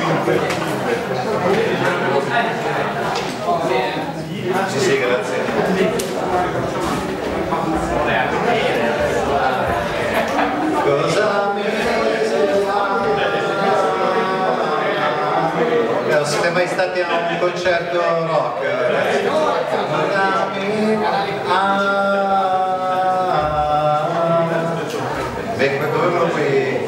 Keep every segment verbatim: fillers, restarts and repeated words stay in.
Sì, sì, grazie. Cosa mi non siete mai stati a un concerto rock? Ecco, dove qui?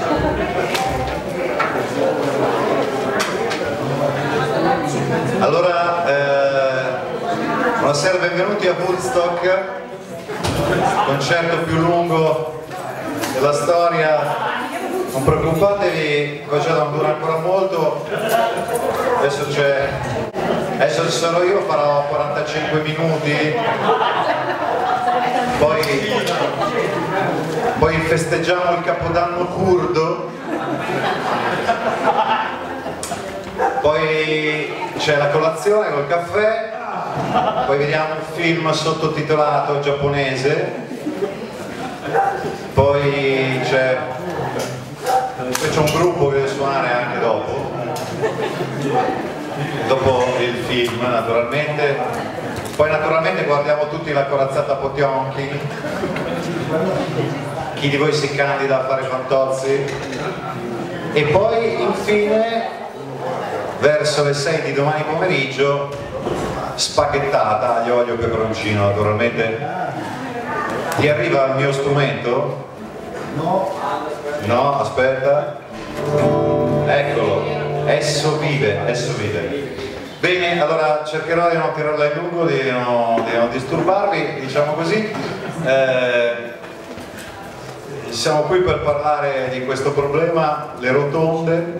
Allora, eh, buonasera, benvenuti a Woodstock, concerto più lungo della storia. Non preoccupatevi, il concerto non dura ancora molto, adesso c'è, adesso ci sono io, farò quarantacinque minuti, poi, poi festeggiamo il Capodanno curdo, poi c'è la colazione col caffè, poi vediamo un film sottotitolato giapponese, poi c'è c'è un gruppo che deve suonare anche dopo, dopo il film naturalmente, poi naturalmente guardiamo tutti la corazzata Potionkin, chi di voi si candida a fare Fantozzi, e poi infine verso le sei di domani pomeriggio spaghettata aglio, olio e peperoncino. Naturalmente ti arriva il mio strumento? No. No, aspetta, eccolo, esso vive, esso vive. Bene, allora cercherò di non tirarla in lungo, di non, di non disturbarvi, diciamo così. Eh, siamo qui per parlare di questo problema, le rotonde.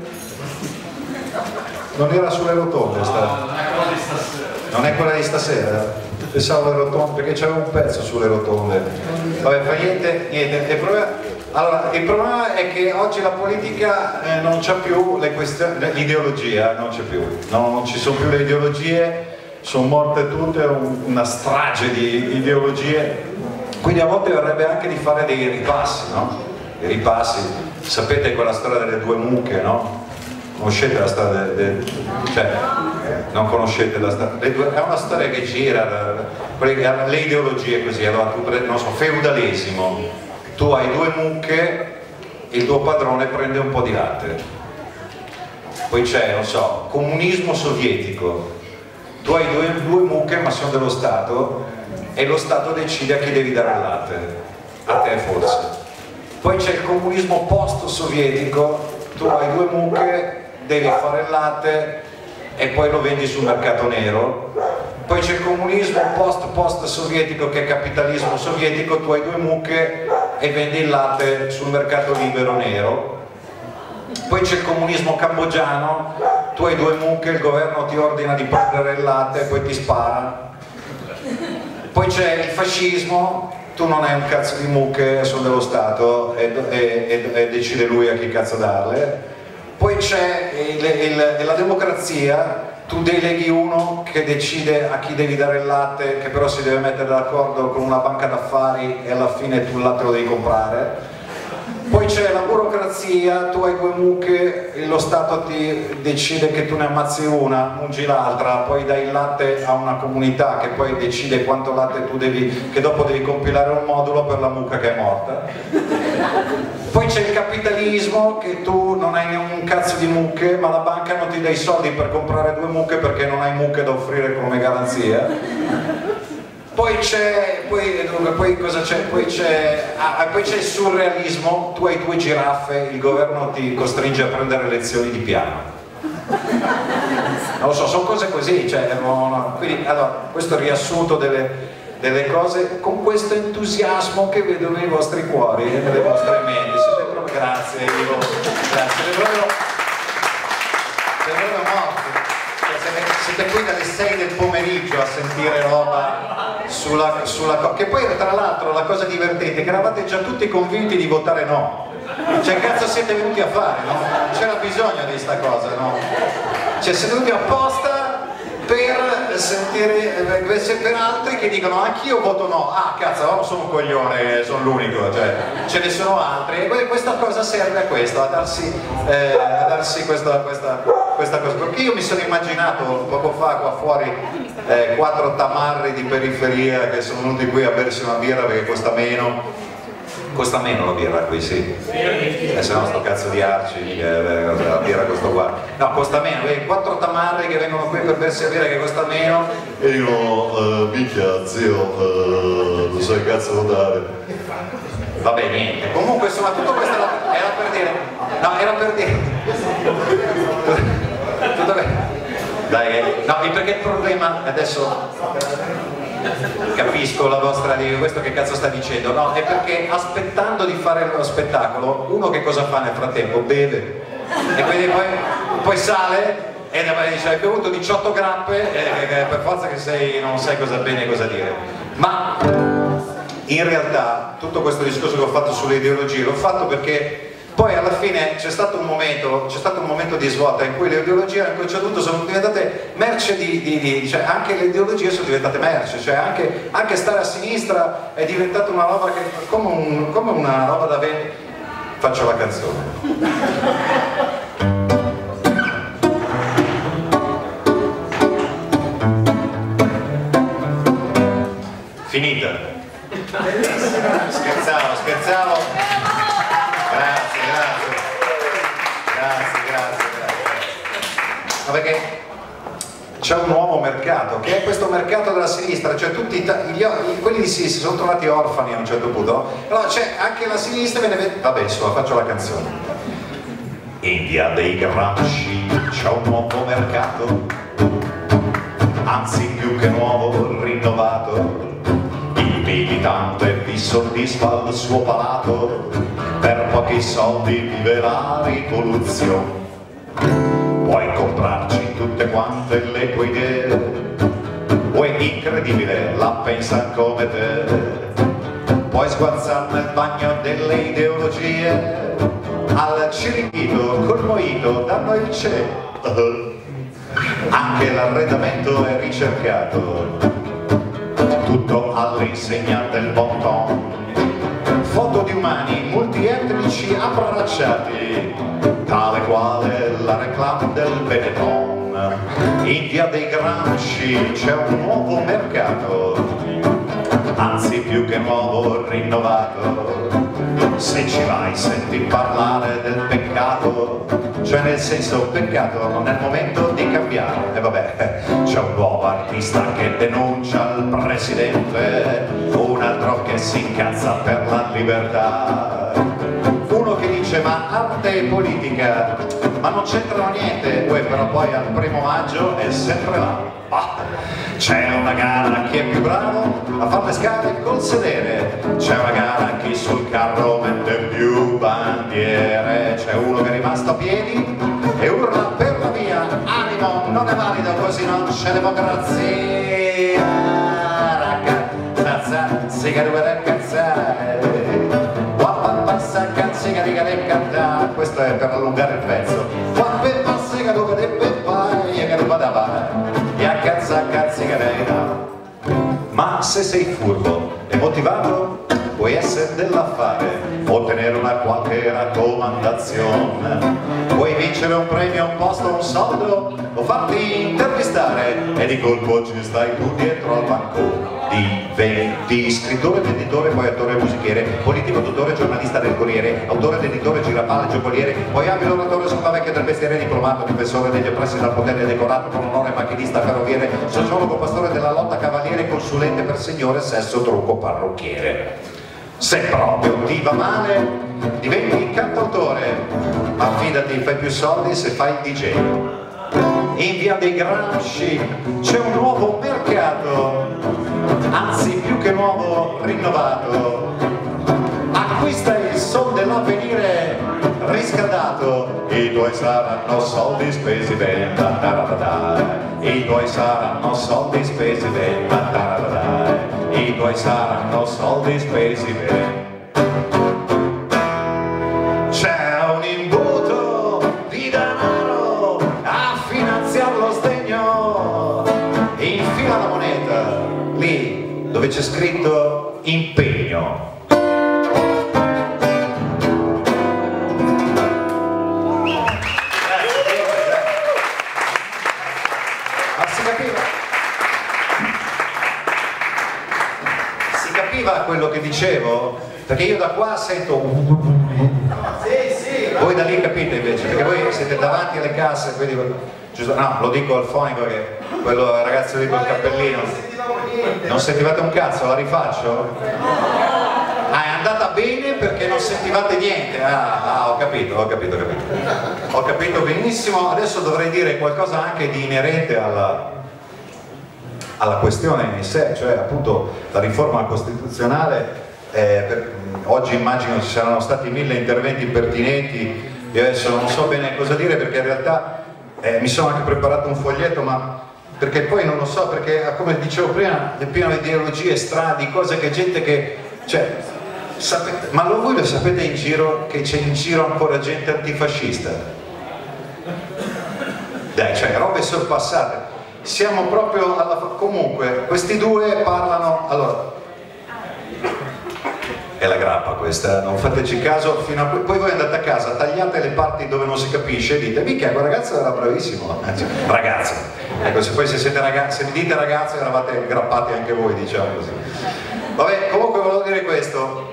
Non era sulle rotonde, sta... non è quella di stasera? Pensavo alle rotonde, perché c'era un pezzo sulle rotonde. Vabbè, fa niente, niente. Il problema... Allora, il problema è che oggi la politica eh, non c'ha più le questioni, l'ideologia non c'è più, no, non ci sono più le ideologie, sono morte tutte, un, una strage di ideologie, quindi a volte verrebbe anche di fare dei ripassi, no? Dei ripassi, sapete quella storia delle due mucche, no? Conoscete la storia delle, delle, cioè, non conoscete la storia, è una storia che gira, le ideologie così, allora tu prendi, non so, feudalesimo. Tu hai due mucche e il tuo padrone prende un po' di latte. Poi c'è, non so, comunismo sovietico. Tu hai due, due mucche ma sono dello Stato e lo Stato decide a chi devi dare il latte. A te forse. Poi c'è il comunismo post-sovietico. Tu hai due mucche, devi fare il latte e poi lo vendi sul mercato nero. Poi c'è il comunismo post-post sovietico che è capitalismo sovietico, tu hai due mucche e vendi il latte sul mercato libero nero. Poi c'è il comunismo cambogiano, tu hai due mucche, il governo ti ordina di prendere il latte e poi ti spara. Poi c'è il fascismo, tu non hai un cazzo di mucche, sono dello Stato e, e, e, e decide lui a chi cazzo darle. Poi c'è il, il, la democrazia, tu deleghi uno che decide a chi devi dare il latte, che però si deve mettere d'accordo con una banca d'affari e alla fine tu il latte lo devi comprare. Poi c'è la burocrazia, tu hai due mucche, lo Stato ti decide che tu ne ammazzi una, mungi l'altra, poi dai il latte a una comunità che poi decide quanto latte tu devi, che dopo devi compilare un modulo per la mucca che è morta. Poi c'è il capitalismo, che tu non hai un cazzo di mucche, ma la banca non ti dà i soldi per comprare due mucche perché non hai mucche da offrire come garanzia. Poi c'è, poi, poi cosa c'è? Poi c'è ah, poi c'è il surrealismo, tu hai due giraffe, il governo ti costringe a prendere lezioni di piano. Non lo so, sono cose così, cioè, no, no. Quindi, allora, questo è il riassunto delle, delle cose, con questo entusiasmo che vedo nei vostri cuori e nelle vostre menti. Siete proprio, grazie, io, grazie, siete proprio, siete proprio morti. Siete qui dalle sei del pomeriggio a sentire roba sulla, sulla cosa, che poi tra l'altro la cosa divertente è che eravate già tutti convinti di votare no, cioè cazzo siete venuti a fare, no? C'era bisogno di sta cosa, no? Cioè siete venuti apposta per sentire, per altri che dicono anch'io voto no, ah cazzo, non sono un coglione, sono l'unico, cioè ce ne sono altri, e questa cosa serve a questo, a darsi, eh, a darsi questa, questa, questa cosa, perché io mi sono immaginato poco fa qua fuori eh, quattro tamarri di periferia che sono venuti qui a bersi una birra perché costa meno. Costa meno la birra qui, sì. E se no sto cazzo di arci, eh, la birra costa uguale. No, costa meno, vedi, quattro tamarri che vengono qui per bersi la birra che costa meno. E io, uh, minchia, zio, uh, non so che cazzo votare. Vabbè, niente. Comunque, insomma, tutto questo era, era per dire. No, era per dire. Tutto bene. Dai, eh. No, perché il problema adesso. Capisco la vostra di questo che cazzo sta dicendo, no? È perché aspettando di fare lo spettacolo, uno che cosa fa nel frattempo? Beve e quindi poi, poi sale e dice hai bevuto diciotto grappe e per forza che sei, non sai cosa bene e cosa dire. Ma in realtà tutto questo discorso che ho fatto sulle ideologie l'ho fatto perché poi alla fine c'è stato un momento, c'è stato un momento di svolta in cui le ideologie a un certo punto sono diventate merce di, di, di cioè anche le ideologie sono diventate merce, cioè anche, anche stare a sinistra è diventata una roba che come, un, come una roba da vendere. Faccio la canzone. Finita. Scherzavo, scherzavo. Grazie, grazie, grazie, grazie, grazie. No, perché c'è un nuovo mercato, che è questo mercato della sinistra, cioè tutti gli, quelli di sinistra si sono trovati orfani a un certo punto, allora c'è anche la sinistra, viene, vabbè, insomma, faccio la canzone. In via dei Gramsci c'è un nuovo mercato, anzi più che nuovo, rinnovato. Il militante vi soddisfa il suo palato, per pochi soldi vive la rivoluzione. Puoi comprarci tutte quante le tue idee, vuoi incredibile, la pensa come te. Puoi sguazzare nel bagno delle ideologie, al ciringhito col mojito danno il cielo. Anche l'arredamento è ricercato, tutto all'insegna del bon ton. Foto di umani multietnici abbracciati, tale quale la reclame del Benetton. In via dei Gramsci c'è un nuovo mercato, anzi più che nuovo, rinnovato. Se ci vai senti parlare del peccato, cioè nel senso peccato non è il momento di cambiare. E vabbè, c'è un nuovo artista che denuncia il presidente, un altro che si incazza per la libertà, uno che dice ma arte e politica ma non c'entrano niente, poi però poi al primo maggio è sempre là. C'è una gara chi è più bravo a fare le scale col sedere, c'è una gara chi sul carro mette più bandiere, c'è uno che è rimasto a piedi e urla per la via, animo non è valido così non c'è democrazia. Ragazza, sigaretta cazzare, passa canziga di cadere cantare, questo è per allungare il pezzo. Quando passa che dove deve fare, che non vada avanti. Ma se sei furbo e motivato puoi essere dell'affare, ottenere una qualche raccomandazione, puoi vincere un premio, un posto, un soldo o farti intervistare e di colpo ci stai tu dietro al banco. Diventi scrittore, venditore, poi attore, musichiere, politico, dottore, giornalista del Corriere, autore, editore, girapalle, giocoliere, poi abile oratore sulla vecchia del mestiere, diplomato, difensore degli oppressi dal potere, decorato con onore, macchinista, ferroviere, sociologo, pastore della lotta, cavaliere, consulente per signore, sesso, trucco, parrucchiere. Se proprio ti va male, diventi cantautore, ma fidati, fai più soldi se fai il D J. In via dei Gramsci c'è un nuovo mercato, anzi più che nuovo, rinnovato. Acquista il sol dell'avvenire riscaldato, i tuoi saranno soldi spesi bene, i tuoi saranno soldi spesi bene, i tuoi saranno soldi spesi bene. C'è un imbuto di denaro a finanziare lo sdegno, c'è scritto impegno. Quello che dicevo, perché io da qua sento sì, sì. Voi da lì capite invece, perché voi siete davanti alle casse, quindi giusto, no, lo dico al fonico, perché quello ragazzo lì col cappellino non sentivate un cazzo, la rifaccio? Ah, è andata bene perché non sentivate niente. Ah, ah ho capito, ho capito, ho capito ho capito benissimo. Adesso dovrei dire qualcosa anche di inerente alla alla questione in sé, cioè appunto la riforma costituzionale. Eh, per, oggi immagino ci saranno stati mille interventi pertinenti, io adesso non so bene cosa dire, perché in realtà eh, mi sono anche preparato un foglietto, ma perché poi non lo so, perché come dicevo prima è pieno di ideologie, strade, di cose che gente che, cioè, sapete, ma lo, voi lo sapete in giro che c'è in giro ancora gente antifascista? Dai, cioè robe sorpassate. Siamo proprio alla... comunque questi due parlano, allora è la grappa questa, non fateci caso fino a... poi voi andate a casa, tagliate le parti dove non si capisce e dite mica quel ragazzo era bravissimo, ragazzo, ecco, se poi se siete ragazzi, se mi dite ragazzo eravate grappati anche voi, diciamo così. Vabbè, comunque volevo dire questo.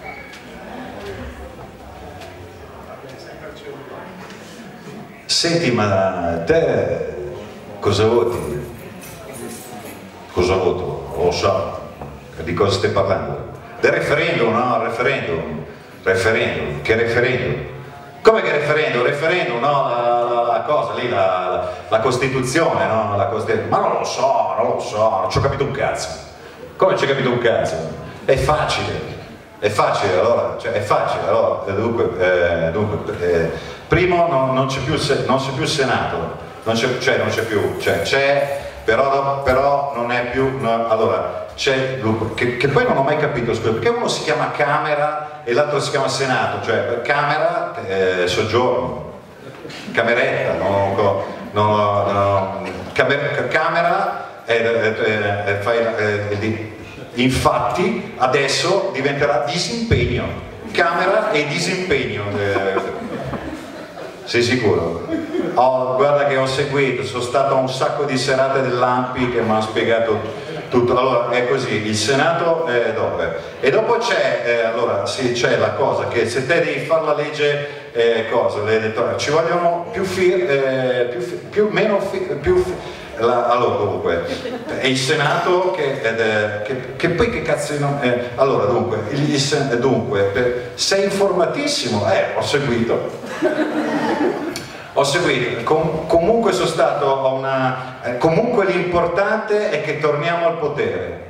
Senti, ma te cosa voti? Cosa voto? Lo so, di cosa stai parlando? Del referendum, no? Referendum, referendum, che referendum? Come che referendum? Referendum, no? La, la, la cosa lì, la, la, la Costituzione, no? La Costituzione. Ma non lo so, non lo so, non ci ho capito un cazzo. Come ci ho capito un cazzo? È facile, è facile allora, cioè è facile allora, dunque, eh, dunque eh, primo non, non c'è più, più il Senato, non c'è, cioè non c'è più, cioè c'è, però, però non è più, no, allora c'è, che, che poi non ho mai capito, scusa, perché uno si chiama Camera e l'altro si chiama Senato, cioè per Camera eh, soggiorno, cameretta, no, no, no, no, camer, Camera è, è, è, è, fai, è, è di, infatti adesso diventerà disimpegno, Camera e disimpegno. Eh, sei sicuro? Oh, guarda che ho seguito, sono stato a un sacco di serate dell'A M P che mi hanno spiegato tutto. Allora è così, il Senato è dove? E dopo c'è, eh, allora sì, c'è la cosa che se te devi fare la legge, eh, cosa, l'elettorale, ci vogliono più fir, eh, più, più meno fir, più fir, la, allora comunque è il Senato che, ed è, che, che poi che cazzo non, eh, allora dunque, il, il, dunque per, sei informatissimo? Eh, ho seguito ho seguito, Com comunque sono stato a una eh, comunque l'importante è che torniamo al potere,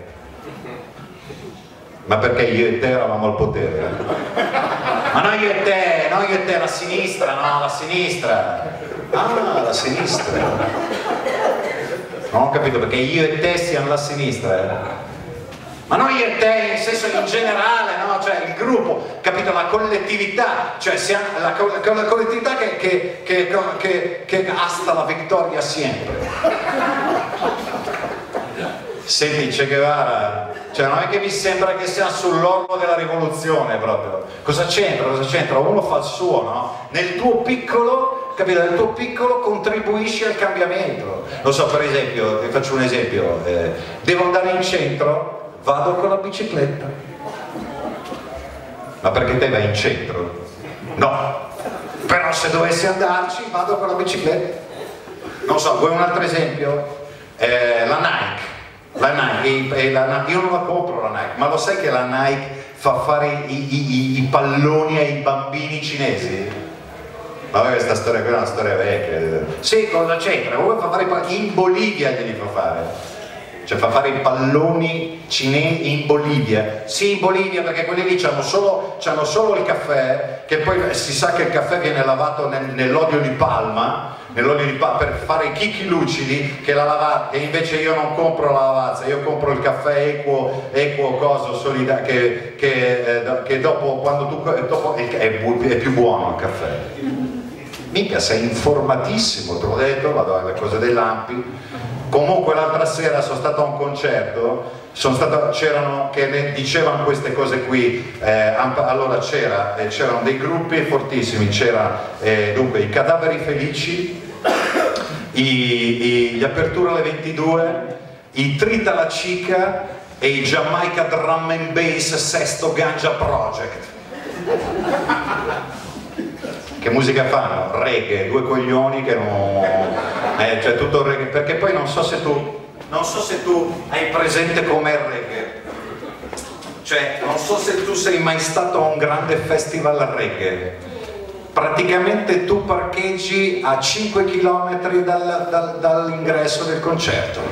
ma perché io e te eravamo al potere, eh? Ma no io e te, no io e te, la sinistra, no la sinistra, ah la sinistra. Non ho capito perché io e te siamo la sinistra, eh? Ma non io e te in senso in generale, no? Cioè il gruppo, capito? La collettività, cioè siamo la, la, la collettività che, che, che, che, che asta la vittoria sempre. Senti Che Guevara, cioè non è che mi sembra che sia sull'orlo della rivoluzione proprio. Cosa c'entra? Cosa c'entra? Uno fa il suo, no? Nel tuo piccolo, capito? Nel tuo piccolo contribuisci al cambiamento. Lo so, per esempio, ti faccio un esempio, eh, devo andare in centro, vado con la bicicletta. Ma perché te vai in centro? No, però se dovessi andarci vado con la bicicletta. Non so, vuoi un altro esempio? Eh, la Nike. La Nike, e la, io non la compro la Nike, ma lo sai che la Nike fa fare i, i, i palloni ai bambini cinesi? Ma questa storia qui è una storia vecchia. Sì, cosa c'entra? Fa fare i palloni, in Bolivia glieli fa fare. Cioè fa fare i palloni cinesi in Bolivia. Sì, in Bolivia perché quelli lì c'hanno solo, c'hanno solo il caffè, che poi si sa che il caffè viene lavato nel, nell'olio di palma, nell'olio di palma per fare i chicchi lucidi, che la lavata, e invece io non compro la lavazza, io compro il caffè equo, equo coso, solida, che, che, eh, che dopo, quando tu, dopo è, è, è più buono il caffè. Mica sei informatissimo, te l'ho detto, vado alle cose dell'A M P I. Comunque l'altra sera sono stato a un concerto, sono stato, c'erano che ne dicevano queste cose qui, eh, allora c'era, eh, c'erano dei gruppi fortissimi, c'era eh, dunque i Cadaveri Felici, i, i, gli Apertura alle ventidue, i Trita la Cica e i Jamaica Drum and Bass Sesto Ganja Project. Che musica fanno? Reggae, due coglioni che non... Eh, cioè tutto reggae, perché poi non so se tu non so se tu hai presente com'è il reggae, cioè non so se tu sei mai stato a un grande festival reggae. Praticamente tu parcheggi a cinque chilometri dal, dal, dall'ingresso del concerto.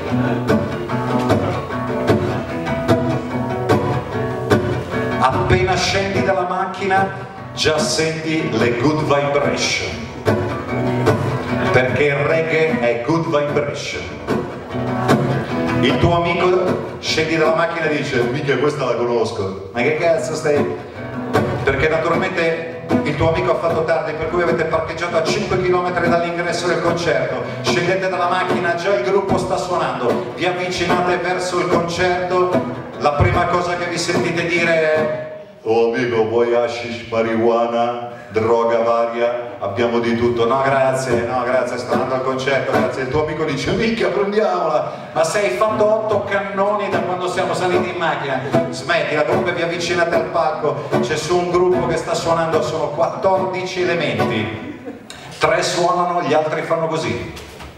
Appena scendi dalla macchina già senti le good vibration, perché il reggae è good vibration. Il tuo amico scendi dalla macchina e dice mica questa la conosco, ma che cazzo stai? Perché naturalmente il tuo amico ha fatto tardi, per cui avete parcheggiato a cinque chilometri dall'ingresso del concerto, scendete dalla macchina, già il gruppo sta suonando, vi avvicinate verso il concerto, la prima cosa che vi sentite dire è oh amico, vuoi hashish, marijuana, droga varia, abbiamo di tutto. No grazie, no grazie, sto andando al concerto, grazie. Il tuo amico dice mica prendiamola, ma se hai fatto otto cannoni da quando siamo saliti in macchina, smettila. Comunque vi avvicinate al palco, c'è su un gruppo che sta suonando, sono quattordici elementi, tre suonano, gli altri fanno così.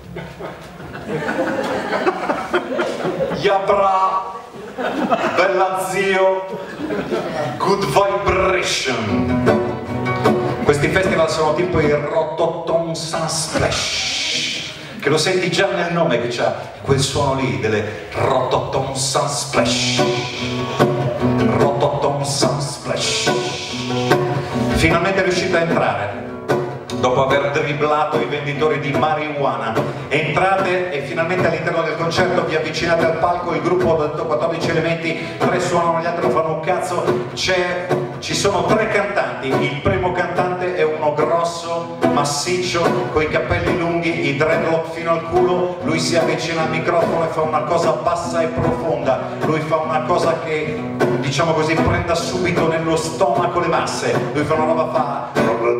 Yabra, bella zio, good vibration. Questi festival sono tipo il Rototom Sun Splash, che lo senti già nel nome che c'ha quel suono lì delle Rototom Sun Splash. Rototom Sun Splash. Finalmente riuscite a entrare dopo aver dribblato i venditori di marijuana. Entrate e finalmente all'interno del concerto vi avvicinate al palco, il gruppo ha detto quattordici elementi, tre suonano, gli altri non fanno un cazzo, c'è, ci sono tre cantanti, il primo cantante è uno grosso, massiccio, con i capelli lunghi, i dreadlock fino al culo, lui si avvicina al microfono e fa una cosa bassa e profonda, lui fa una cosa che, diciamo così, prenda subito nello stomaco le masse, lui fa una roba fa...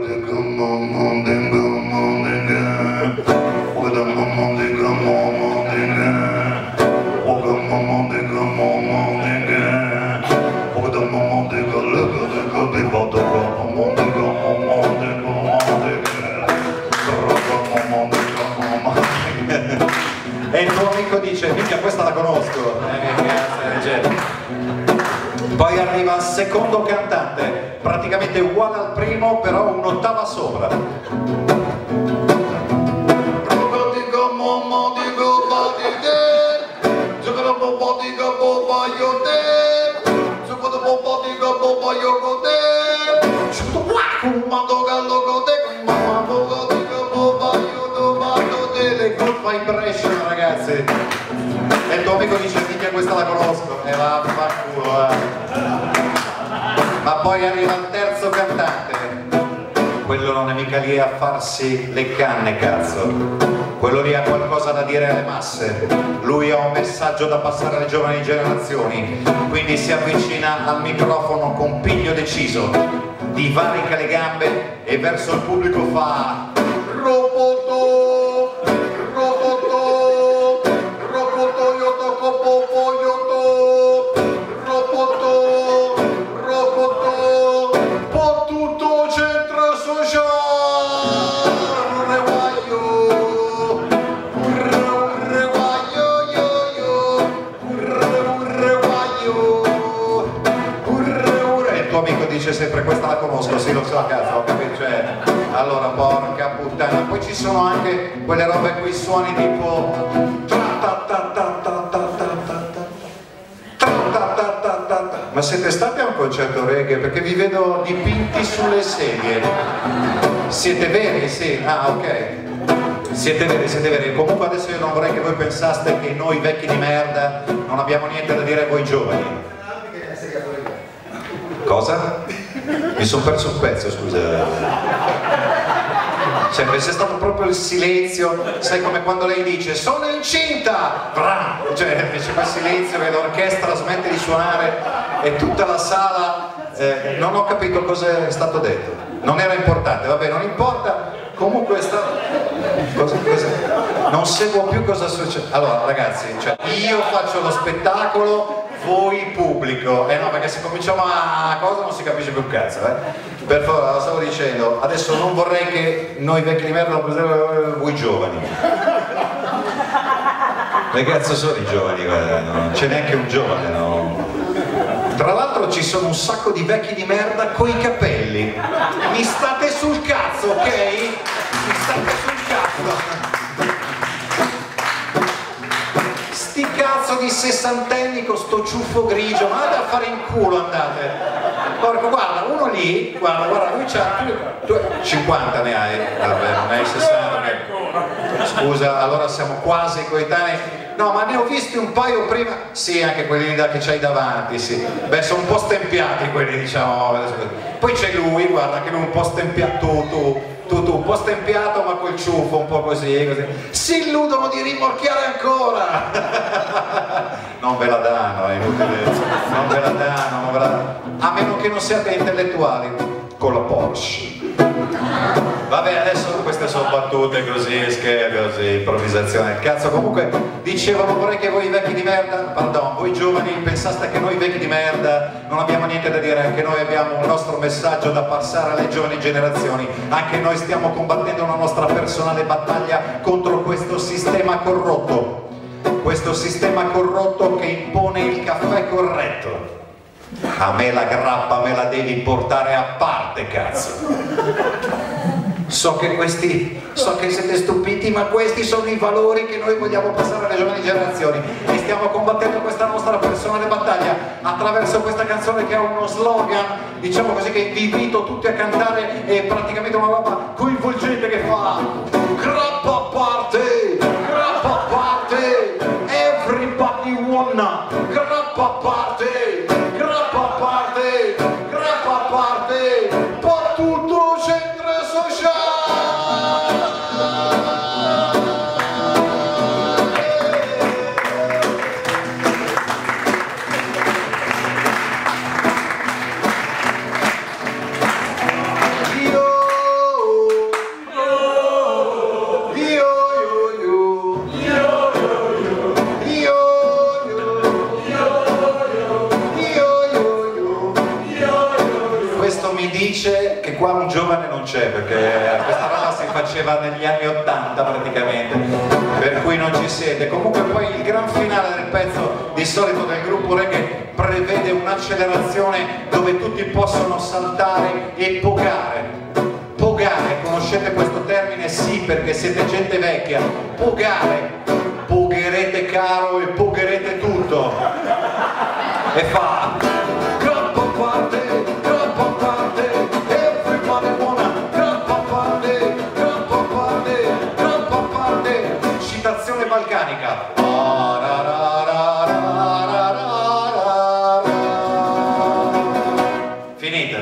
E il tuo amico dice mica questa la conosco, eh, poi arriva il secondo cantante, praticamente uguale al primo, però un'ottava sopra. Vibration, ragazzi, e il tuo amico dice minchia questa la conosco e va a fanculo, eh. Ma poi arriva il terzo cantante, quello non è mica lì a farsi le canne, cazzo, quello lì ha qualcosa da dire alle masse, lui ha un messaggio da passare alle giovani generazioni, quindi si avvicina al microfono con piglio deciso, divarica le gambe e verso il pubblico fa Roboto! Dice sempre questa la conosco, sì lo so, cazzo, ho capito, cioè, allora porca puttana, poi ci sono anche quelle robe quei suoni tipo ma siete stati a un concerto reggae? Perché vi vedo dipinti sulle sedie, siete veri? Sì, ah ok, siete veri, siete veri, comunque adesso io non vorrei che voi pensaste che noi vecchi di merda non abbiamo niente da dire a voi giovani. Cosa? Mi sono perso un pezzo, scusa. Sempre c'è stato proprio il silenzio, sai, come quando lei dice sono incinta, Bra! Cioè c'è quel silenzio che l'orchestra smette di suonare e tutta la sala, eh, non ho capito cosa è stato detto, non era importante, vabbè, non importa, comunque è stato... Cosa, cosa... non seguo più cosa succede. Allora ragazzi, cioè, io faccio lo spettacolo, voi pubblico, eh no, perché se cominciamo a cosa non si capisce più un cazzo, eh? Per favore, lo stavo dicendo, adesso non vorrei che noi vecchi di merda lo presentiamo voi giovani. Che cazzo sono i giovani? Guarda, non c'è neanche un giovane, no? Tra l'altro ci sono un sacco di vecchi di merda coi capelli. Mi state sul cazzo, ok? Mi state sul cazzo. Sti cazzo di sessantenni con sto ciuffo grigio, ma andate a fare in culo, andate. Porco, guarda, uno lì, guarda, guarda, lui c'ha cinquanta ne hai, vabbè, non hai sessanta, ne... scusa, allora siamo quasi coetanei. No, ma ne ho visti un paio prima, sì, anche quelli da che c'hai davanti, sì. Beh, sono un po' stempiati quelli, diciamo. Poi c'è lui, guarda, che lui è un po' stempiato, tu, tu, tu, tu, un po' stempiato ma col ciuffo, un po' così, così. Si illudono di rimorchiare ancora! Non ve la danno, è inutile, non ve la danno, non ve la danno. A meno che non siate intellettuali, con la Porsche. Vabbè, adesso queste sono battute così, scherzi, così, improvvisazione del cazzo. Comunque, dicevano, vorrei che voi vecchi di merda, pardon, voi giovani pensaste che noi vecchi di merda non abbiamo niente da dire, anche noi abbiamo un nostro messaggio da passare alle giovani generazioni, anche noi stiamo combattendo una nostra personale battaglia contro questo sistema corrotto, questo sistema corrotto che impone il caffè corretto. A me la grappa me la devi portare a parte, cazzo. So che questi, so che siete stupiti, ma questi sono i valori che noi vogliamo passare alle giovani generazioni e stiamo combattendo questa nostra personale battaglia attraverso questa canzone che ha uno slogan, diciamo così, che vi invito tutti a cantare, è praticamente una roba coinvolgente che fa grappa parte, grappa parte, everybody wanna, grappa parte, grappa parte, grappa parte, per tutto centro sociale. Dice che qua un giovane non c'è, perché questa roba si faceva negli anni ottanta praticamente, per cui non ci siete. Comunque poi il gran finale del pezzo di solito del gruppo reggae prevede un'accelerazione dove tutti possono saltare e pogare. Pogare, conoscete questo termine? Sì, perché siete gente vecchia. Pogare, pogherete caro e pogherete tutto. E fa balcanica. Finita.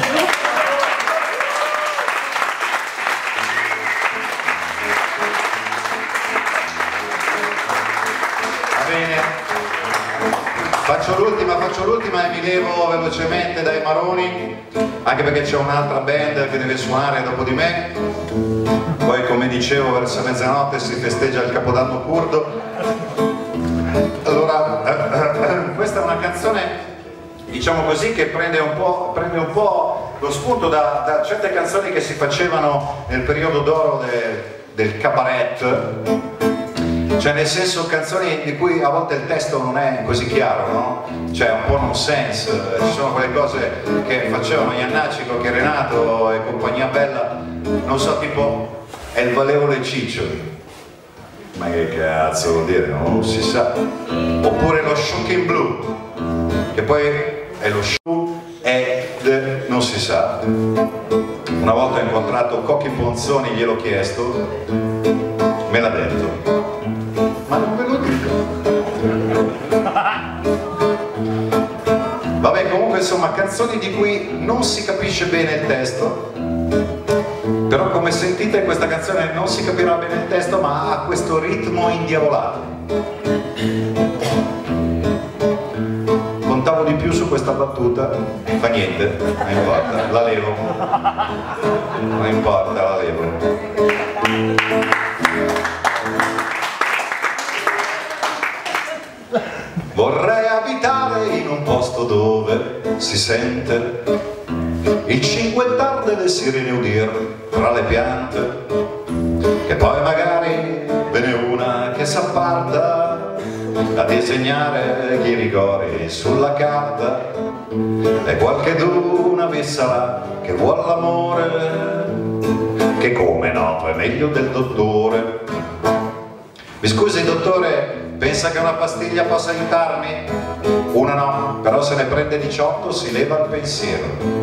Va bene. Faccio l'ultima, faccio l'ultima e mi levo velocemente dai maroni, anche perché c'è un'altra band che deve suonare dopo di me. Poi, come dicevo, verso mezzanotte si festeggia il Capodanno curdo. Allora, eh, eh, questa è una canzone, diciamo così, che prende un po', prende un po' lo spunto da, da certe canzoni che si facevano nel periodo d'oro de, del cabaret, cioè nel senso canzoni di cui a volte il testo non è così chiaro, no? Cioè un po' nonsense, ci sono quelle cose che facevano Iannacci, Cocchi Renato e compagnia bella, non so, tipo El Valevole Ciccioli, ma che cazzo vuol dire? Non si sa. Oppure lo Shocking Blue, che poi è lo show ed non si sa. Una volta ho incontrato Cocchi Ponzoni, gliel'ho chiesto, me l'ha detto, ma non ve lo dico. Vabbè, comunque insomma, canzoni di cui non si capisce bene il testo, però come sentite sentite questa canzone non si capirà bene il testo, ma ha questo ritmo indiavolato. Contavo di più su questa battuta, fa niente, non importa, la levo, non importa, la levo. Vorrei abitare in un posto dove si sente il cinguettar delle sirene udir tra le piante, che poi magari ve n'è una che s'apparta a disegnare i rigori sulla carta, e qualcheduna vi sarà che vuol l'amore, che come noto è meglio del dottore. Mi scusi dottore, pensa che una pastiglia possa aiutarmi? Una no, però se ne prende diciotto si leva il pensiero.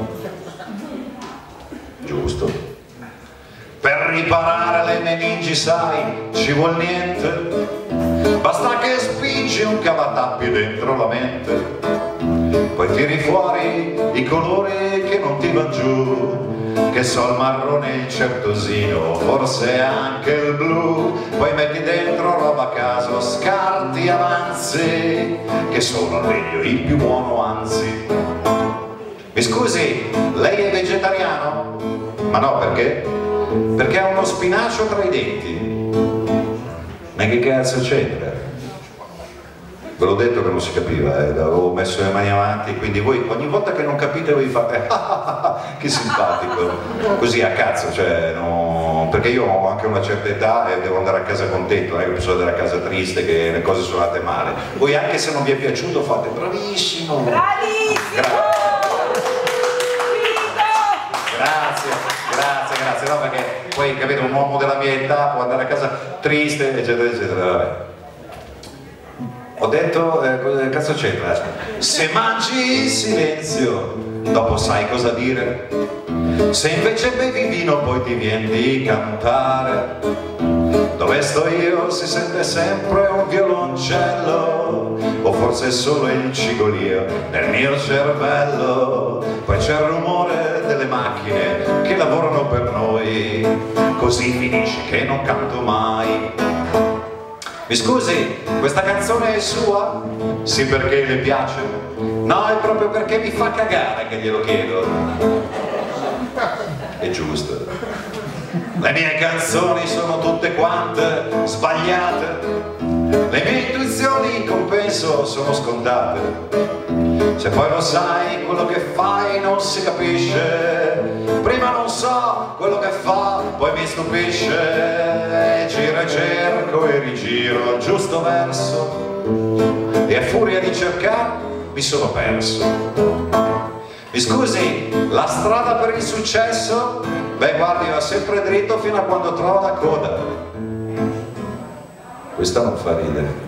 Giusto. Per riparare le meningi, sai, ci vuol niente, basta che spingi un cavatappi dentro la mente, poi tiri fuori i colori che non ti van giù, che so il marrone, il certosino, forse anche il blu, poi metti dentro roba a caso, scarti avanzi, che sono meglio il più buono anzi. Mi scusi, lei è vegetariano? Ma no, perché? Perché ha uno spinacio tra i denti. Ma che cazzo c'entra? Ve l'ho detto che non si capiva, eh? Avevo messo le mani avanti, quindi voi ogni volta che non capite voi fate ah, che simpatico, così a cazzo, cioè, no, perché io ho anche una certa età e devo andare a casa contento, non è che posso andare a casa triste che le cose sono andate male. Voi anche se non vi è piaciuto fate bravissimo! Bravissimo! Gra grazie, grazie, grazie, no perché poi capite un uomo della mia età può andare a casa triste, eccetera, eccetera, vabbè. Ho detto, eh, cosa cazzo c'entra? Se mangi in silenzio, dopo sai cosa dire. Se invece bevi vino poi ti vieni di cantare. Dove sto io si sente sempre un violoncello, o forse solo il cigolio nel mio cervello. Poi c'è il rumore delle macchine che lavorano per noi, così finisce che non canto mai. Mi scusi, questa canzone è sua? Sì, perché le piace? No, è proprio perché mi fa cagare che glielo chiedo. È giusto. Le mie canzoni sono tutte quante sbagliate, le mie intuizioni in compenso sono scontate. Se poi lo sai, quello che fai non si capisce. Prima non so quello che fa, poi mi stupisce. Giro e cerco e rigiro il giusto verso, e a furia di cercare mi sono perso. Mi scusi, la strada per il successo? Beh guardi, va sempre dritto fino a quando trova la coda. Questa non fa ridere.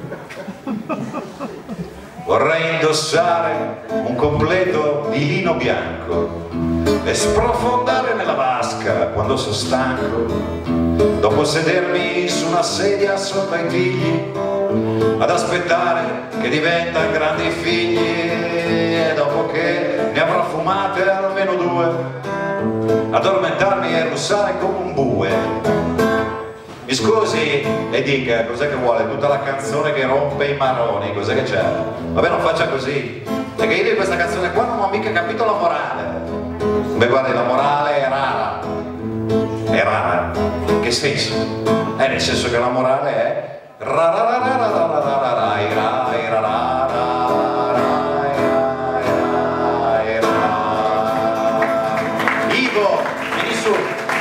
Vorrei indossare un completo di lino bianco e sprofondare nella vasca quando sono stanco, dopo sedermi su una sedia sotto ai figli ad aspettare che diventano grandi figli, e dopo che ne avrò fumate almeno due addormentarmi e russare come un bue. Mi scusi e dica, cos'è che vuole? Tutta la canzone che rompe i maroni, cos'è che c'è? Vabbè, non faccia così, perché io di questa canzone qua non ho mica capito la morale. Beh guardi, la morale è rara. È rara. Che senso? Eh, nel senso che la morale è Ivo, vieni su.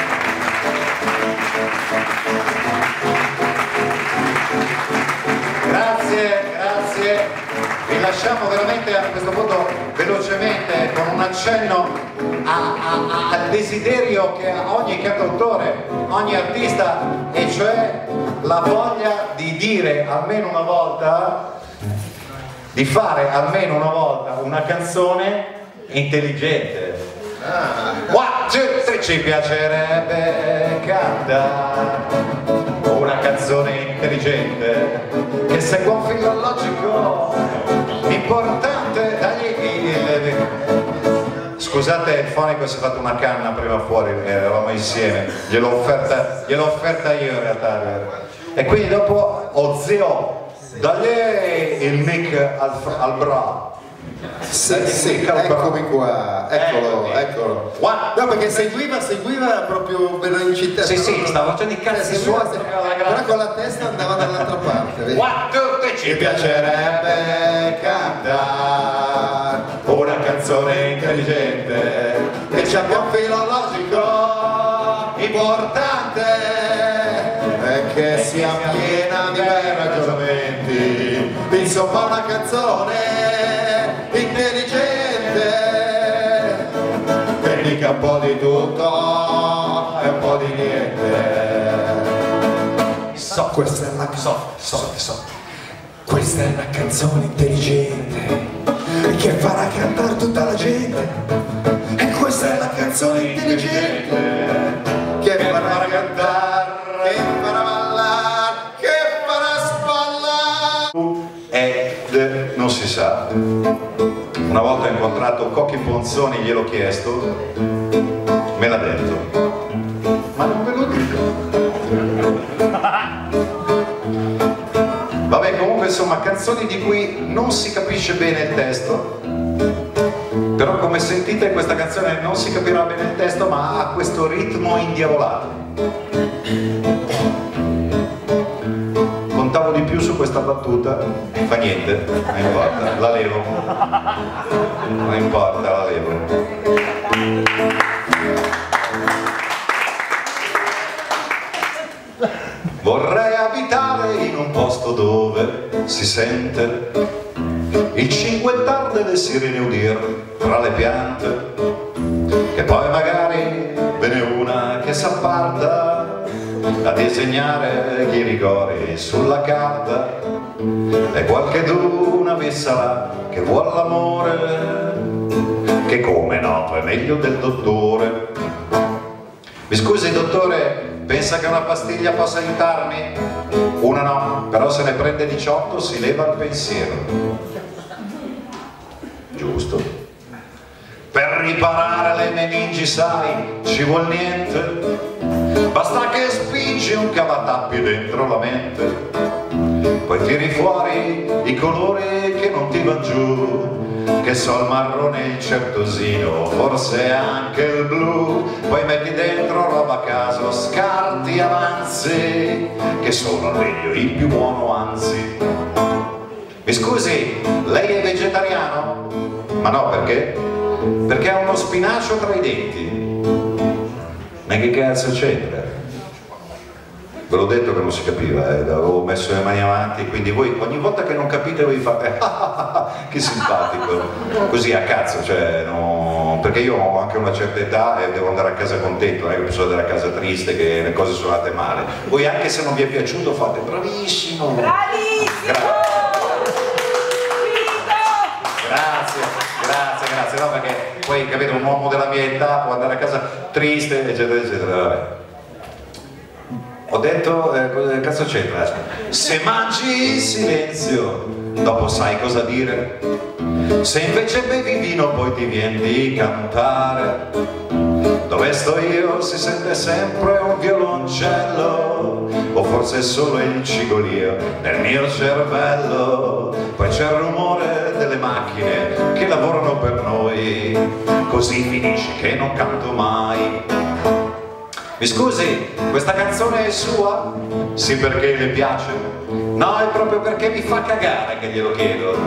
Grazie, grazie. Vi lasciamo veramente a questo punto velocemente con un accenno a, a, al desiderio che ha ogni cantautore, ogni artista, e cioè la voglia di dire almeno una volta, di fare almeno una volta una canzone intelligente. One, two, three. Ci piacerebbe cantare una canzone intelligente che segua un filo logico importante. Dagli... Scusa. scusate, il fonico si è fatto una canna prima fuori, eravamo insieme, gliel'ho offerta, gliel'ho offerta io in realtà. E quindi dopo ho zio, dagli il mic al, al bra. Sì, sì, eccomi qua, eccolo, eccolo. No, perché seguiva, seguiva proprio per in città. Sì, sì, stavo facendo i cazzi suoi, però con la testa andava dall'altra parte. Vedi? Ci piacerebbe cantare una canzone intelligente che ci abbia un filologico importante e che sia piena di bei ragionamenti, insomma una canzone intelligente che dica un po' di tutto e un po' di niente. So, questa è la so, so, so. Questa è una canzone intelligente che farà cantare tutta la gente. E questa è la canzone intelligente che farà cantare, che farà ballare, che farà spallare. Ed non si sa. Una volta ho incontrato Cocchi Ponzoni, gliel'ho chiesto, me l'ha detto. Ma non ve lo dico. Vabbè, comunque insomma, canzoni di cui non si capisce bene il testo, però come sentite questa canzone non si capirà bene il testo, ma ha questo ritmo indiavolato. Contavo di più su questa battuta, fa niente, non importa, la levo, non importa, la levo. Vorrei abitare in un posto dove si sente il cinguettar delle sirene udir tra le piante, che poi magari ve n'è una che s'apparta a disegnare i rigori sulla carta, e qualche d'una vi sarà che vuol l'amore, che come noto è meglio del dottore. Mi scusi dottore, pensa che una pastiglia possa aiutarmi? Una no, però se ne prende diciotto si leva il pensiero. Giusto. Per riparare le meningi, sai, ci vuol niente. Basta che spingi un cavatappi dentro la mente, poi tiri fuori i colori che non ti van giù, che so il marrone, il certosino, forse anche il blu, poi metti dentro roba a caso, scarti avanzi, che sono meglio il più buono anzi. Mi scusi, lei è vegetariano? Ma no, perché? Perché ha uno spinacio tra i denti. Ma che cazzo c'entra? Ve l'ho detto che non si capiva, eh? Avevo messo le mani avanti, quindi voi ogni volta che non capite voi fate ah, ah, ah, che simpatico, così a cazzo, cioè, no, perché io ho anche una certa età e devo andare a casa contento, non è che posso andare a casa triste che le cose sono andate male. Voi anche se non vi è piaciuto fate bravissimo! Bravissimo! Gra grazie, grazie, grazie, no perché poi capite un uomo della mia età può andare a casa triste, eccetera, eccetera, vabbè. Ho detto, eh, cosa cazzo c'entra? Se mangi in silenzio, dopo sai cosa dire. Se invece bevi vino poi ti vieni di cantare. Dove sto io si sente sempre un violoncello, o forse solo il cigolio nel mio cervello. Poi c'è il rumore delle macchine che lavorano per noi, così finisce che non canto mai. Mi scusi, questa canzone è sua? Sì, perché le piace? No, è proprio perché mi fa cagare che glielo chiedo.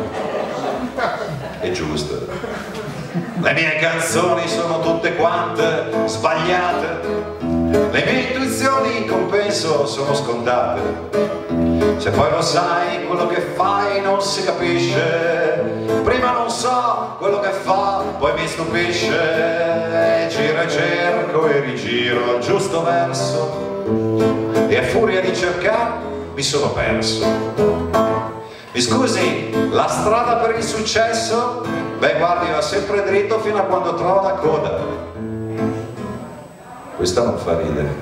È giusto. Le mie canzoni sono tutte quante sbagliate, le mie intuizioni in compenso sono scontate. Se poi lo sai, quello che fai non si capisce. Prima non so quello che fa, poi mi stupisce. Giro e cerco e rigiro il giusto verso, e a furia di cercare mi sono perso. Mi scusi, la strada per il successo? Beh guardi, va sempre dritto fino a quando trova la coda. Questa non fa ridere.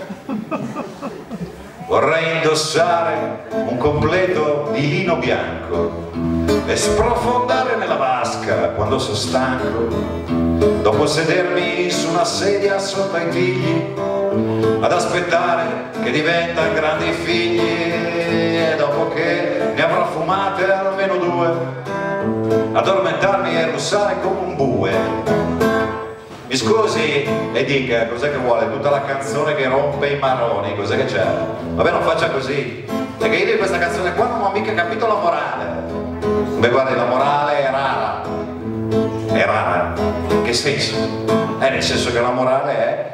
Vorrei indossare un completo di lino bianco e sprofondare nella vasca quando sono stanco, dopo sedermi su una sedia sotto ai figli, ad aspettare che diventano grandi i figli, e dopo che ne avrò fumate almeno due, addormentarmi e russare come un bue. Mi scusi e dica, cos'è che vuole? Tutta la canzone che rompe i marroni, cos'è che c'è? Vabbè, non faccia così, perché io di questa canzone qua non ho mica capito la morale. Beh, guardi, la morale è rara, è rara. Che senso? È nel senso che la morale è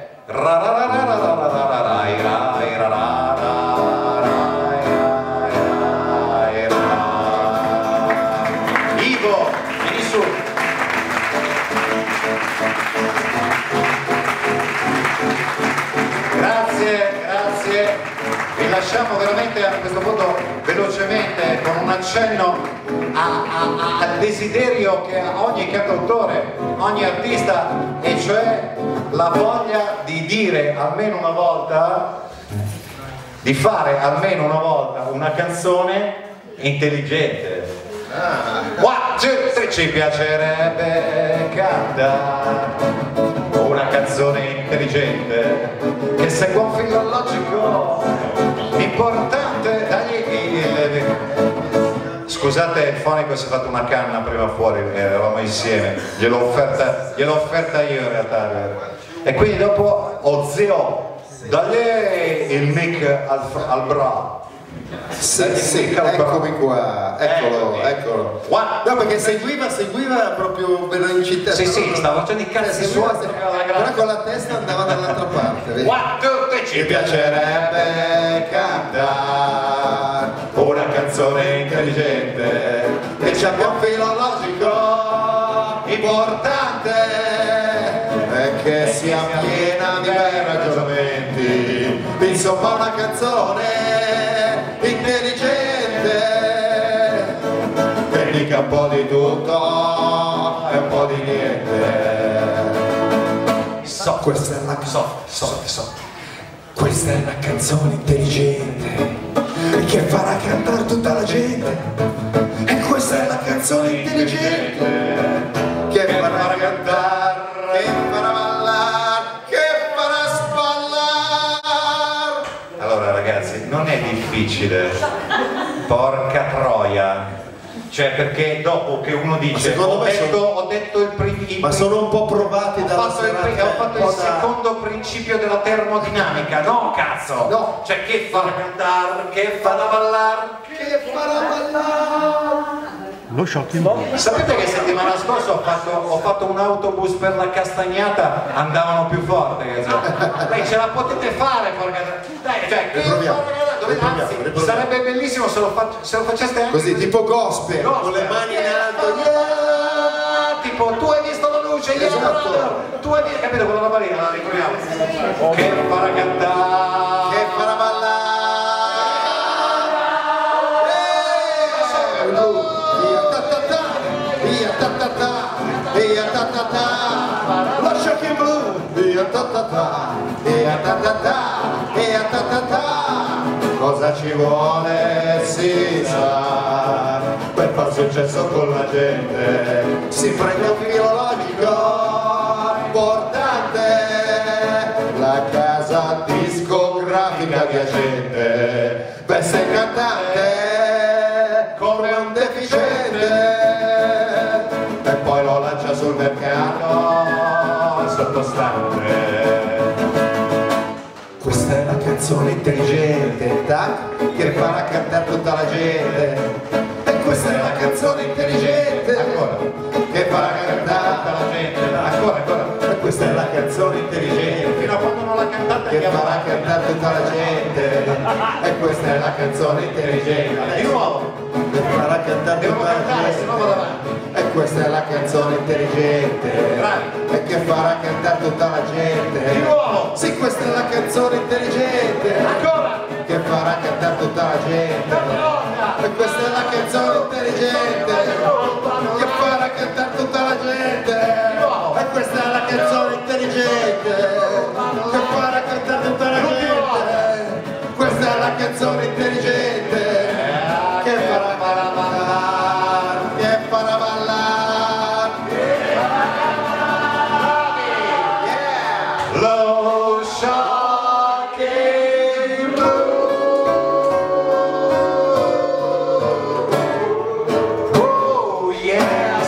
Ivo, vieni su. Grazie, grazie. Vi lasciamo veramente a questo punto velocemente con un accenno al desiderio che ha ogni cantautore, ogni artista, e cioè la voglia di dire almeno una volta, di fare almeno una volta una canzone intelligente. One, two, three. Ci piacerebbe cantare una canzone intelligente che segua un filo logico importante. Dagli... Scusate, il fonico si è fatto una canna prima fuori, eravamo insieme, gliel'ho offerta, gliel'ho offerta io in realtà. E quindi dopo, oh zio, dagli il mic al, al bra. Sì, sì, eccomi qua, eccolo, eh, eccolo. No, perché seguiva, seguiva proprio velocità. Sì, sì, stavo facendo i cazzi suoi, però con la testa andava dall'altra parte. Vedi? One, two, three. Ci piacerebbe cantare una canzone intelligente che ci abbia un filo logico importante e che sia piena di bei ragionamenti. Insomma, una canzone intelligente che dica un po' di tutto e un po' di niente. So, questa è la so, so, so. Questa è una canzone intelligente che farà cantare tutta la gente. E questa è la canzone intelligente che farà cantare, che farà ballare, che farà spallare. Allora ragazzi, non è difficile, porca troia. Cioè, perché dopo che uno dice ho detto, ho detto il principio, ma sono un po' provati dalla serata, ho fatto il da... secondo principio della termodinamica, no cazzo, no, cioè che farà cantare, che farà ballare, che farà ballare. Lo shopping. Sapete che settimana scorsa ho fatto, ho fatto un autobus per la Castagnata, andavano più forte, dai, ce la potete fare, porca... dai, cioè, che farà... Dove, anzi, sarebbe bellissimo se lo, fac se lo faceste anche così, tipo gospel, gospel, con le mani in alto, yeah! Tipo tu hai visto la luce, yeah, esatto. Tu hai visto, capito quella roba lì, la ricordiamo. Oh, che farà cantare, che farà ballare, via ta ta ta, via ta ta ta, via ta ta ta, lascia che blu, via ta ta ta, via ta ta ta, via ta ta ta. Cosa ci vuole si sa per far successo con la gente, si prende un filo logico importante, la casa discografica di agente, beh sei cantante come un deficiente e poi lo lancia sul mercato sottostante. Questa è la canzone intelligente, tac, che farà cantare tutta la gente. E questa è la canzone intelligente, ancora, che farà cantare tutta la gente. Ancora, ancora. E questa è la canzone intelligente, fino a quando non l'ha cantata, che farà cantare tutta la gente. E questa è la canzone intelligente. Di nuovo, che farà cantare tutta la gente. Se no vado avanti. E questa è la canzone intelligente, e che farà cantare tutta la gente. Di nuovo! Sì, questa è la canzone intelligente, ancora! Che farà cantare tutta la gente. E questa è la canzone intelligente, che farà cantare tutta la gente. E questa è la canzone intelligente, che farà cantare tutta la gente. Questa è la canzone intelligente, che farà ballare, che farà ballare. Shocking Blue. Oh yeah,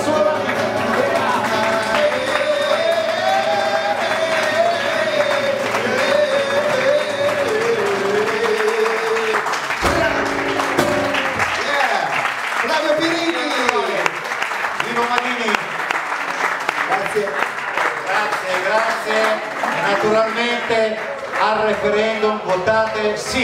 Flavio Pirini! Nino Manini. Grazie. Grazie, grazie. E naturalmente al referendum votate sì.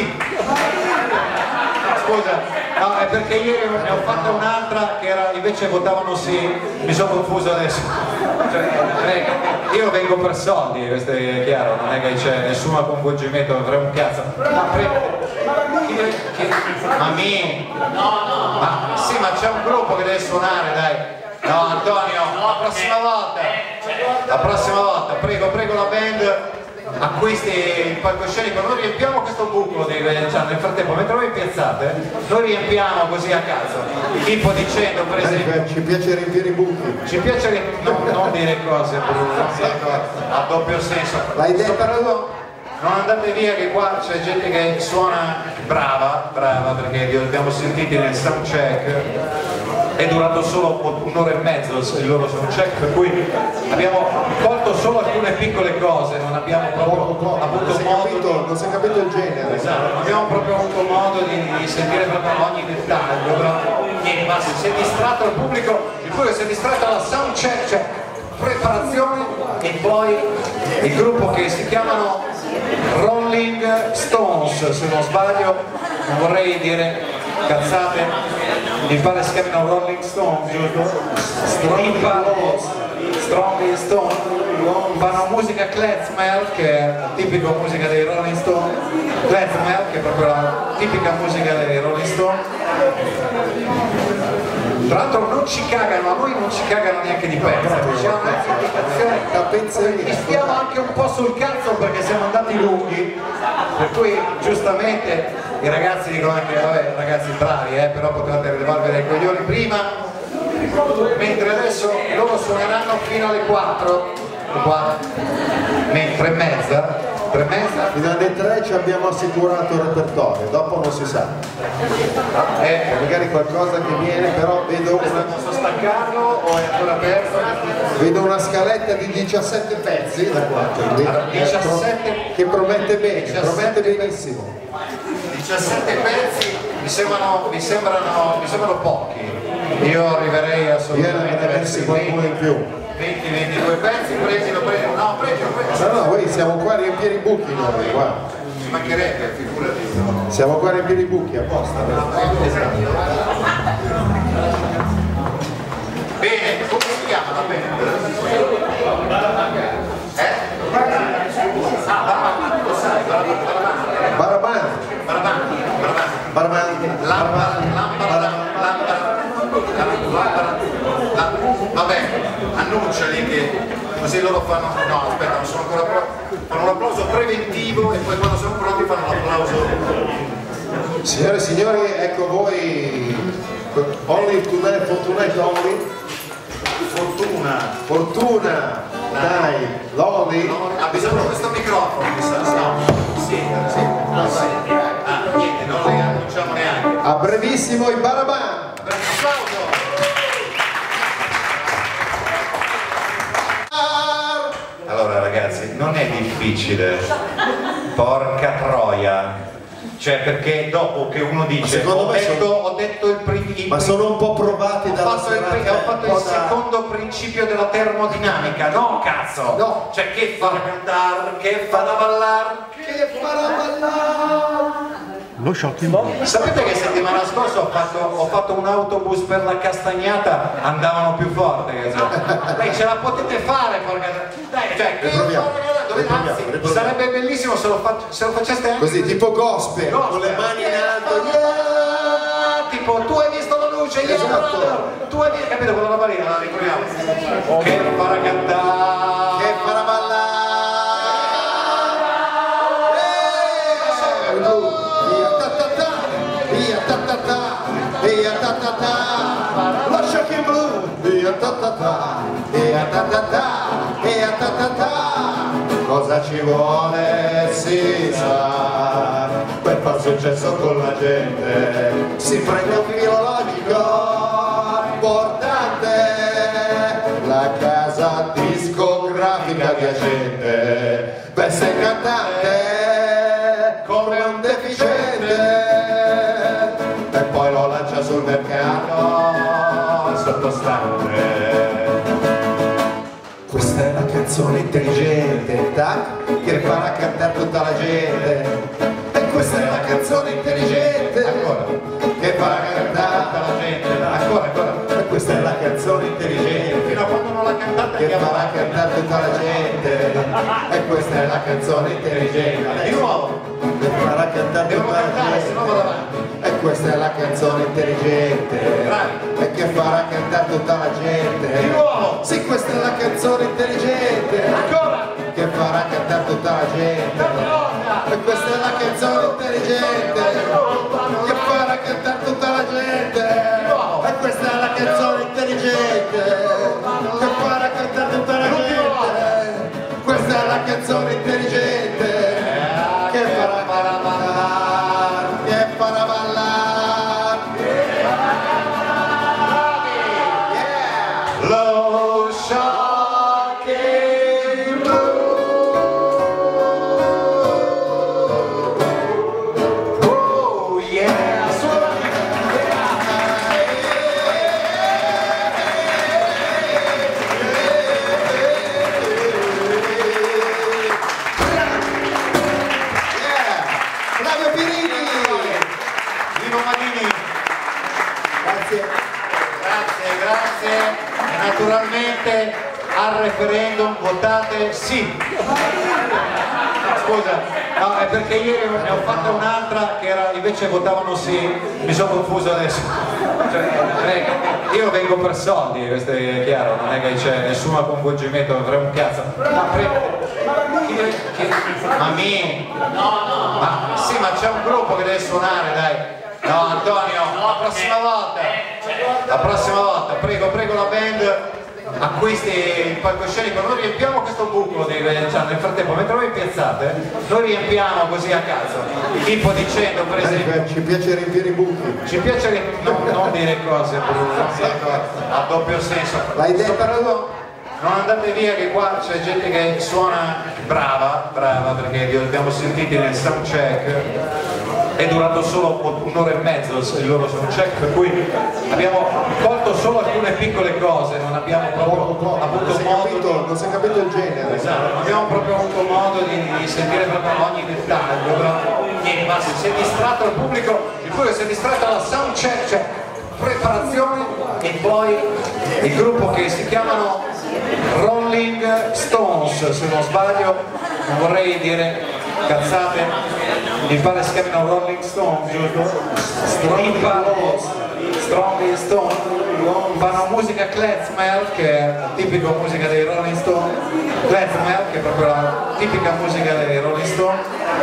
Scusa, no, è perché ieri ne ho fatta un'altra che era invece votavano sì, mi sono confuso adesso. Cioè, io vengo per soldi, questo è chiaro, non è che c'è nessun coinvolgimento, avrei un cazzo. Ma prego. Chi, chi, ma mi? Ma sì, ma c'è un gruppo che deve suonare, dai. No Antonio, la prossima volta, la prossima volta, prego, prego la band, acquisti il palcoscenico, noi riempiamo questo buco di, cioè, nel frattempo, mentre voi piazzate, noi riempiamo così a caso, tipo dicendo per esempio, ci piace riempire i buchi. ci piace ri- no, non dire cose, non dire cose a doppio senso. L'hai detta tu? Non andate via che qua c'è gente che suona brava, brava perché li abbiamo sentiti nel soundcheck, è durato solo un'ora e mezzo il loro soundcheck, per cui abbiamo colto solo alcune piccole cose, non abbiamo proprio avuto non si è modo capito, di... non si è capito il genere. Esatto, non abbiamo proprio avuto modo di, di sentire proprio ogni dettaglio, però niente, ma si è distratto il pubblico, il pubblico si è distratto alla soundcheck, cioè preparazione, e poi il gruppo che si chiamano Rolling Stones, se non sbaglio, non vorrei dire cazzate, mi pare si chiamino Rolling Stones, giusto? Mi pare Strong Stone, fanno musica klezmer, che è la tipica musica dei Rolling Stone, klezmer, che è proprio la tipica musica dei Rolling Stone. Tra l'altro non ci cagano, a noi non ci cagano neanche di pezzo, c'è un'indicazione, ci stiamo anche un po' sul cazzo perché siamo andati lunghi, per cui giustamente i ragazzi dicono anche, vabbè ragazzi bravi, eh, però potevate levarvi dai coglioni prima, mentre adesso loro suoneranno fino alle quattro, tre e mezza, tre e mezza. Fino alle tre ci abbiamo assicurato il repertorio, dopo non si sa. Eh, magari qualcosa che viene, però vedo una, posso staccarlo o è ancora aperto? vedo una scaletta di diciassette pezzi da qua, quindi, diciassette, che promette bene, diciassette, promette benissimo. diciassette pezzi mi sembrano, mi sembrano, mi sembrano pochi, io arriverei assolutamente verso i qualcuno in più. venti ventidue pezzi, presilo, presilo, no, presilo, presilo. No, no, noi siamo qua a riempire i buchi noi, guarda. Ci mancherebbe, figurati. Siamo qua a riempire i buchi, apposta. Bene, come si chiama la band? Eh? Ah, Baraban, lo sai, Baraban. Baraban. Baraban, Baraban. Baraban. Lampada, lampada, lampada, lampada. Vabbè, annunciali che così loro fanno, no aspetta, non sono ancora pronti, fanno un applauso preventivo e poi quando sono pronti fanno l'applauso. Signore e signori, ecco voi, only tonight, for tonight only. Fortuna. Fortuna, dai, Loli. No, ha bisogno di questo microfono, mi sa, no, sì, sì, no, sì. Ah, niente, non le annunciamo neanche. A brevissimo i Baraban. Applauso. Allora ragazzi, non è difficile, porca troia, cioè perché dopo che uno dice ho detto, sono... ho detto il principio, ma sono un po' provati ho dalla fatto il, serata, ho fatto il da... secondo principio della termodinamica, no cazzo, no, cioè che fa da cantare, che fa da ballare, che fa da ballare. Lo shocking. Sapete che settimana scorsa ho fatto, ho fatto un autobus per la Castagnata, andavano più forte, dai, ce la potete fare, porca... dai, cioè, che riproviamo, dove, riproviamo, anzi, riproviamo. sarebbe bellissimo se lo, fac, se lo faceste anche così, tipo gospel, gospel, con le mani in alto, yeah! Yeah! Tipo, tu hai visto la luce, yeah, esatto. brother! Tu hai visto, capito quella roba lì, la riproviamo. Che farà cantare, che farà ballare. Via ta ta ta, lo shocking blue. Via ta ta ta, via ta ta ta, via ta ta ta. cosa ci vuole si sa per far successo con la gente. Si prende un filologico importante, la casa discografica di agente, per sei cantante come un deficiente e poi lo lancia sul mercato sottostante. Questa è la canzone intelligente, tac, che farà cantare tutta la gente. E questa è la canzone intelligente, ancora, che farà cantare tutta la gente. Ancora, ancora. E questa è la canzone intelligente, fino a quando non l'ha cantata, che farà cantare tutta la gente. E questa è la canzone intelligente. Di nuovo. Che farà cantare tutta la gente. Se no vado avanti. E questa è la canzone intelligente, e che farà cantare tutta la gente. Di nuovo! Sì, questa è la canzone intelligente, Ancora! che farà cantare tutta la gente. E questa è la canzone intelligente, che farà cantare tutta la gente. E questa è la canzone intelligente, che farà cantare tutta la gente. Questa è la canzone intelligente, che farà ballare, che farà ballare. Yeah. Lo Shocking Blue. Oh yeah. Naturalmente al referendum votate sì. Scusa, no, è perché ieri ne ho fatta un'altra che era invece votavano sì, mi sono confuso adesso. Cioè, io vengo per soldi, questo è chiaro, non è che c'è nessun coinvolgimento, avrei un cazzo. Ma chi, chi, ma mi? Ma sì, ma c'è un gruppo che deve suonare, dai. No Antonio, la prossima volta, la prossima volta, prego, prego la band, acquisti il palcoscenico, noi riempiamo questo buco di, cioè, nel frattempo, mentre voi piazzate, noi riempiamo così a caso, tipo dicendo per esempio, ci piace riempire i buchi, ci piace non, non dire cose a doppio senso, l'hai detto? Non andate via che qua c'è gente che suona brava, brava perché li abbiamo sentiti nel soundcheck, è durato solo un'ora e mezzo il loro soundcheck, per cui abbiamo colto solo alcune piccole cose, non abbiamo proprio avuto non modo capito, di... non si è capito il genere, esatto, non abbiamo proprio avuto modo di, di sentire proprio ogni dettaglio, però niente, ma si è distratto il pubblico, il pubblico si è distratto dalla soundcheck, cioè preparazione, e poi il gruppo che si chiamano Rolling Stones, se non sbaglio, non vorrei dire cazzate, mi pare si chiamino Rolling Stones, giusto? Mi pare Strong Stone, fanno musica klezmer, che è la tipica musica dei Rolling Stone, klezmer, che è proprio la tipica musica dei Rolling Stone.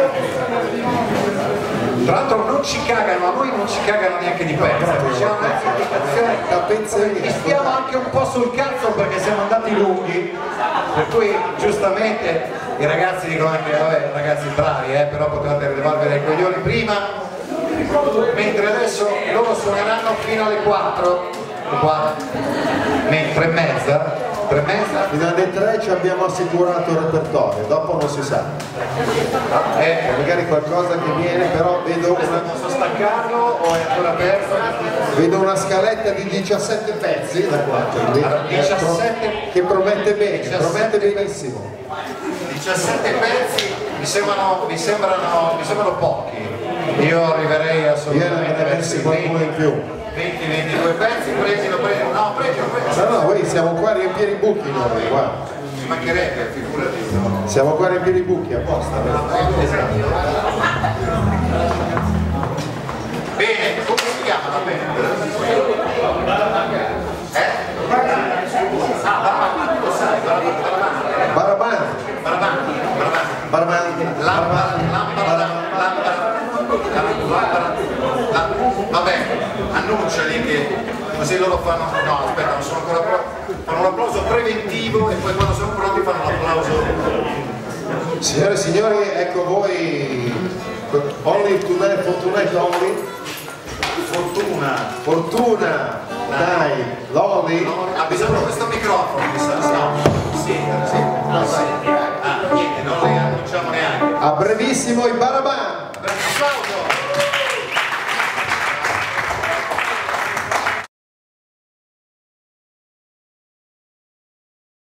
Tra l'altro non ci cagano, a noi non ci cagano neanche di pezzo, diciamo un'indicazione, ci stiamo anche un po' sul cazzo perché siamo andati lunghi, per cui giustamente i ragazzi dicono anche, vabbè ragazzi bravi, eh, però potevate rivolvere i coglioni prima, mentre adesso loro suoneranno fino alle quattro, tre e mezza, tre e mezza. Fino alle tre ci abbiamo assicurato il repertorio, dopo non si sa. Eh, magari qualcosa che viene, però vedo una... Posso staccarlo o è ancora aperto? Vedo una scaletta di diciassette pezzi da qua, allora, diciassette... che promette bene, diciassette... promette benissimo. diciassette pezzi mi sembrano, mi sembrano, mi sembrano pochi, io arriverei assolutamente verso qualcuno in più. venti ventidue pezzi, presi, lo presi, no, presi, lo presi. No, no, noi siamo qua a riempire i buchi noi, guarda. Ci mancherebbe, figurati. Siamo qua a riempire i buchi, apposta. Bene, come si chiama la band? Eh? Ah, lo sai, Baraban. Baraban. Baraban. Baraban. Lampada, lampada, lampada. Vabbè, annunciali che così loro fanno, no aspetta, non sono ancora pronti, fanno un applauso preventivo e poi quando sono pronti fanno l'applauso Signore e signori, ecco voi, only tonight, for tonight only. Fortuna. Fortuna, dai, Lolly. No, ha bisogno di questo microfono, mi sa. No, sì, sì, no, sì. Ah, niente, non le annunciamo neanche. A brevissimo i Baraban.